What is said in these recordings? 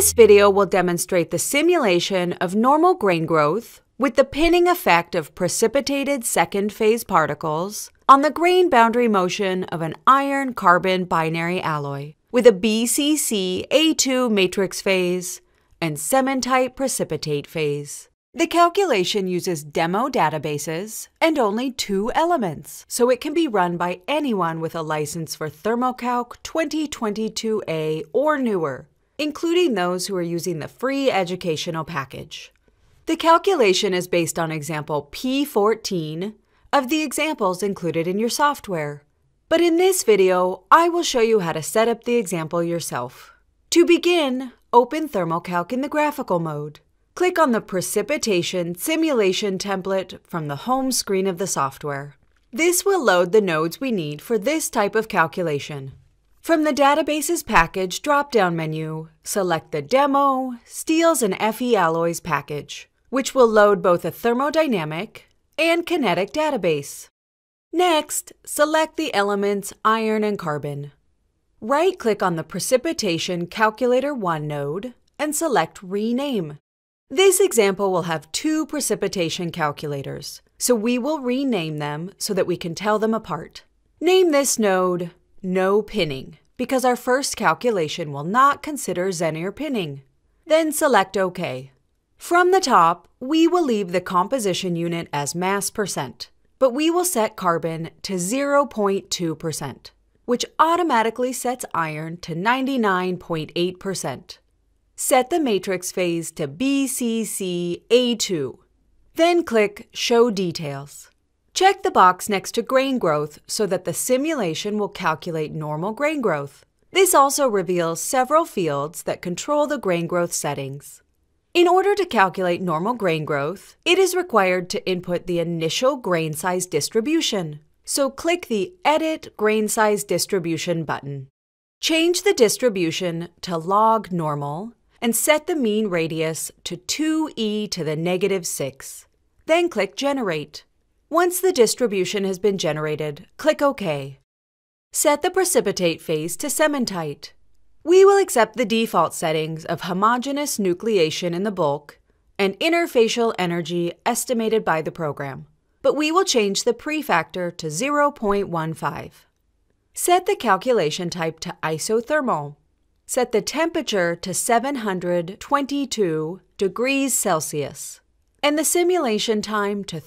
This video will demonstrate the simulation of normal grain growth with the pinning effect of precipitated second phase particles on the grain boundary motion of an iron-carbon binary alloy with a BCC-A2 matrix phase and cementite precipitate phase. The calculation uses demo databases and only 2 elements, so it can be run by anyone with a license for Thermo-Calc 2022A or newer, including those who are using the free educational package. The calculation is based on example P14 of the examples included in your software. But in this video, I will show you how to set up the example yourself. To begin, open Thermo-Calc in the graphical mode. Click on the Precipitation Simulation template from the home screen of the software. This will load the nodes we need for this type of calculation. From the Databases Package drop-down menu, select the Demo, Steels and Fe Alloys package, which will load both a thermodynamic and kinetic database. Next, select the elements iron and carbon. Right-click on the Precipitation Calculator 1 node and select Rename. This example will have 2 precipitation calculators, so we will rename them so that we can tell them apart. Name this node No Pinning, because our first calculation will not consider Zener pinning. Then select OK. From the top, we will leave the composition unit as mass %, but we will set carbon to 0.2%, which automatically sets iron to 99.8%. Set the matrix phase to BCC-A2. Then click Show Details. Check the box next to grain growth so that the simulation will calculate normal grain growth. This also reveals several fields that control the grain growth settings. In order to calculate normal grain growth, it is required to input the initial grain size distribution. So click the Edit Grain Size Distribution button. Change the distribution to log normal and set the mean radius to 2e to the -6. Then click Generate. Once the distribution has been generated, click OK. Set the precipitate phase to cementite. We will accept the default settings of homogeneous nucleation in the bulk and interfacial energy estimated by the program, but we will change the prefactor to 0.15. Set the calculation type to isothermal. Set the temperature to 722 degrees Celsius and the simulation time to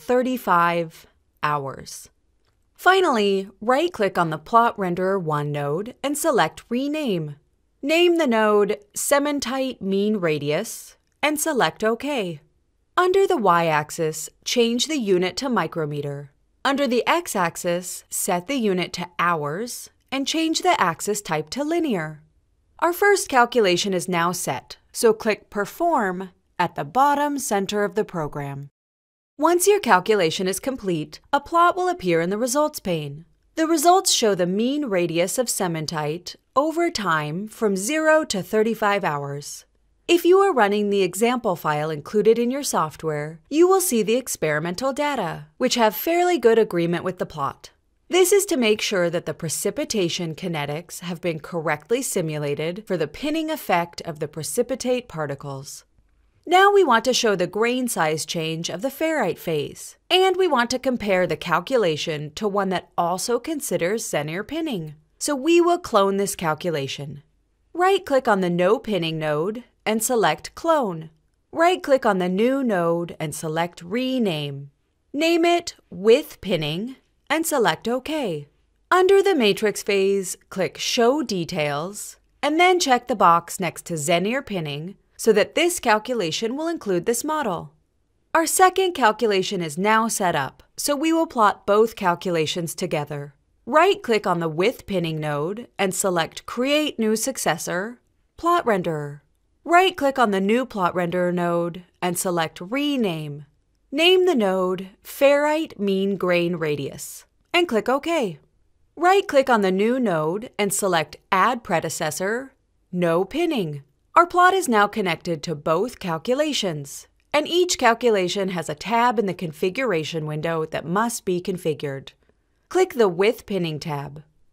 35 hours. Finally, right-click on the Plot Renderer 1 node and select Rename. Name the node Cementite Mean Radius and select OK. Under the Y-axis, change the unit to micrometer. Under the X-axis, set the unit to hours and change the axis type to linear. Our first calculation is now set, so click Perform at the bottom center of the program. Once your calculation is complete, a plot will appear in the results pane. The results show the mean radius of cementite over time from 0 to 35 hours. If you are running the example file included in your software, you will see the experimental data, which have fairly good agreement with the plot. This is to make sure that the precipitation kinetics have been correctly simulated for the pinning effect of the precipitate particles. Now we want to show the grain size change of the ferrite phase, and we want to compare the calculation to one that also considers Zener pinning. So we will clone this calculation. Right-click on the No Pinning node and select Clone. Right-click on the new node and select Rename. Name it With Pinning and select OK. Under the matrix phase, click Show Details, and then check the box next to Zener pinning so that this calculation will include this model. Our second calculation is now set up, so we will plot both calculations together. Right-click on the With Pinning node and select Create New Successor, Plot Renderer. Right-click on the new Plot Renderer node and select Rename. Name the node Ferrite Mean Grain Radius and click OK. Right-click on the new node and select Add Predecessor, No Pinning. Our plot is now connected to both calculations, and each calculation has a tab in the configuration window that must be configured. Click the With Pinning tab.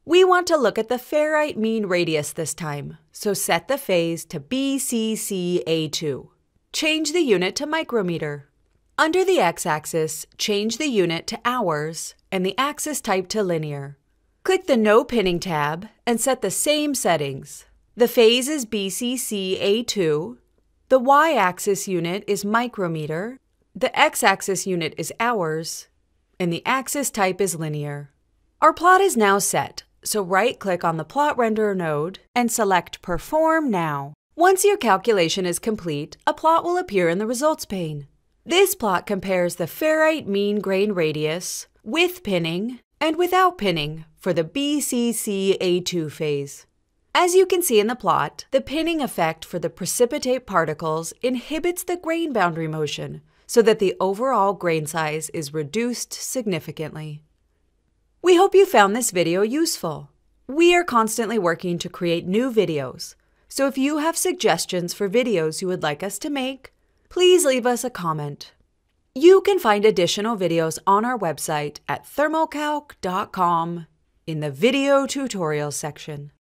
We want to look at the ferrite mean radius this time, so set the phase to BCCA2. Change the unit to micrometer. Under the x-axis, change the unit to hours and the axis type to linear. Click the No Pinning tab and set the same settings. The phase is BCCA2, the y-axis unit is micrometer, the x-axis unit is hours, and the axis type is linear. Our plot is now set, so right-click on the Plot Renderer node and select Perform Now. Once your calculation is complete, a plot will appear in the Results pane. This plot compares the ferrite mean grain radius with pinning and without pinning for the BCCA2 phase. As you can see in the plot, the pinning effect for the precipitate particles inhibits the grain boundary motion so that the overall grain size is reduced significantly. We hope you found this video useful. We are constantly working to create new videos, so if you have suggestions for videos you would like us to make, please leave us a comment. You can find additional videos on our website at thermocalc.com in the Video Tutorials section.